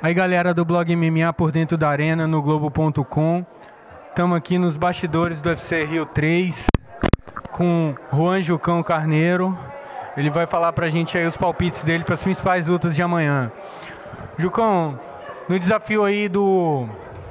Aí galera do blog MMA por dentro da arena no Globo.com. Estamos aqui nos bastidores do UFC Rio 3 com Juan Jucão Carneiro. Ele vai falar pra gente aí os palpites dele para as principais lutas de amanhã. Jucão, no desafio aí do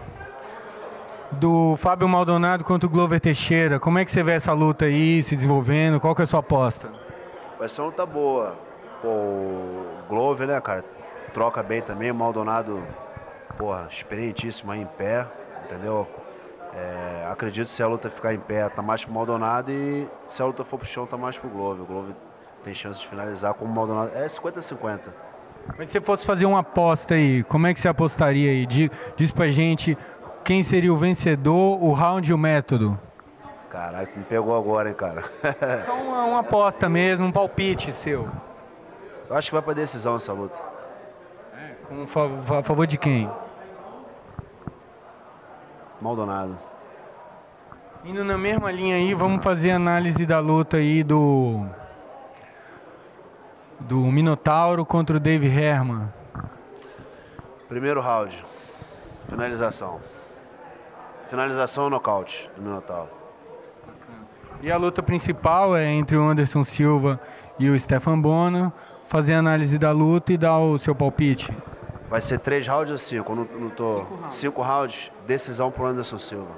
Fábio Maldonado contra o Glover Teixeira, como é que você vê essa luta aí se desenvolvendo? Qual que é a sua aposta? Vai ser uma luta boa. Pô, o Glover, né, cara, troca bem também. O Maldonado, porra, experientíssimo aí em pé, entendeu? Acredito que se a luta ficar em pé, tá mais pro Maldonado, e se a luta for pro chão, tá mais pro Glover. O Glover tem chance de finalizar como o Maldonado. É 50-50. Mas se você fosse fazer uma aposta aí, como é que você apostaria aí? Diz pra gente quem seria o vencedor, o round e o método. Caralho, me pegou agora, hein, cara. Só uma aposta mesmo, um palpite seu. Eu acho que vai pra decisão essa luta. A favor de quem? Maldonado. Indo na mesma linha aí, vamos fazer análise da luta aí do Minotauro contra o Dave Herman. Primeiro round. Finalização. Finalização ou nocaute do Minotauro. E a luta principal é entre o Anderson Silva e o Stefan Bonner. Fazer a análise da luta e dar o seu palpite. Vai ser 3 rounds ou 5? Eu não tô... 5 rounds, decisão pro Anderson Silva.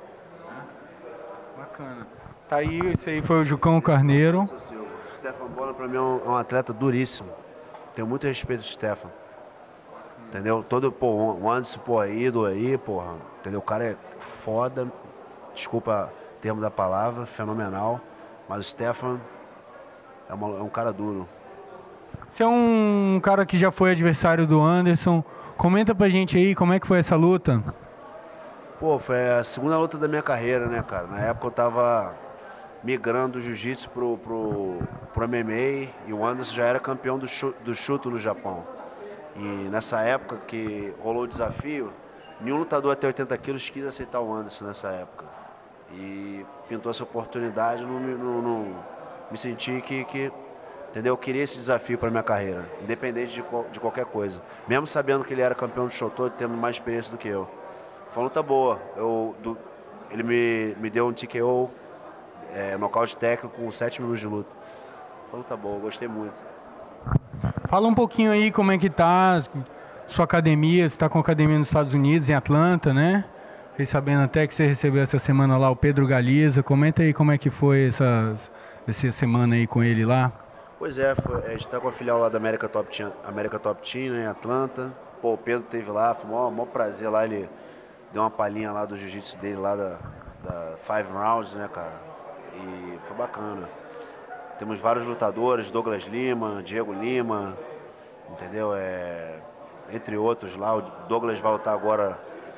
Bacana. Tá aí, esse aí foi o Jucão Carneiro. Stefan Bonner pra mim é um atleta duríssimo. Tenho muito respeito do Stefan. Entendeu? O Anderson, pô, é ídolo aí, porra. Entendeu? O cara é foda. Desculpa o termo da palavra, fenomenal. Mas o Stefan é um cara duro. Você é um cara que já foi adversário do Anderson. Comenta pra gente aí como é que foi essa luta. Pô, foi a segunda luta da minha carreira, né, cara? Na época eu tava migrando do jiu-jitsu pro MMA, e o Anderson já era campeão do Shooto no Japão. E nessa época que rolou o desafio, nenhum lutador até 80 quilos quis aceitar o Anderson nessa época. E pintou essa oportunidade, não me senti que entendeu? Eu queria esse desafio para minha carreira, independente de qualquer coisa. Mesmo sabendo que ele era campeão do Shooto, tendo mais experiência do que eu. Foi uma luta boa. Ele me deu um TKO, nocaute técnico com 7 minutos de luta. Foi uma luta boa, gostei muito. Fala um pouquinho aí como é que tá sua academia. Você está com academia nos Estados Unidos, em Atlanta, né? Fiquei sabendo até que você recebeu essa semana lá o Pedro Galiza. Comenta aí como é que foi essa semana aí com ele lá. Pois é, a gente tá com a filial lá da América Top Team, né, em Atlanta. Pô, o Pedro esteve lá, foi um maior prazer lá, ele deu uma palhinha lá do jiu-jitsu dele, lá da 5 Rounds, né, cara? E foi bacana. Temos vários lutadores, Douglas Lima, Diego Lima, entendeu? Entre outros lá, o Douglas vai lutar agora,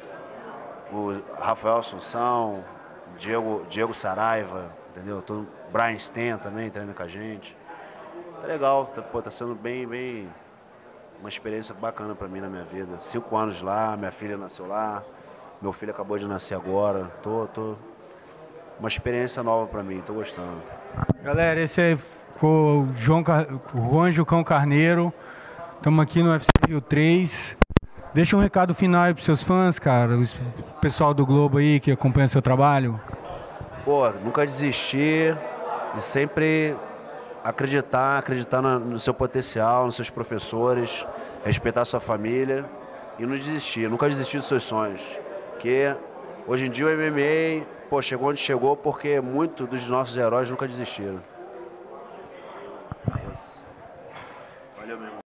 o Rafael Assunção, Diego Saraiva, entendeu? Brian Sten também treina com a gente. Tá legal, tá sendo bem uma experiência bacana pra mim na minha vida. 5 anos lá, minha filha nasceu lá, meu filho acabou de nascer agora. Uma experiência nova pra mim, tô gostando. Galera, esse é o Juan Jucão Carneiro. Estamos aqui no UFC Rio 3. Deixa um recado final aí pros seus fãs, cara, o pessoal do Globo aí que acompanha seu trabalho. Pô, nunca desistir e sempre acreditar no seu potencial, nos seus professores, respeitar sua família e não desistir, nunca desistir dos seus sonhos. Porque hoje em dia o MMA, pô, chegou onde chegou porque muitos dos nossos heróis nunca desistiram. Valeu mesmo.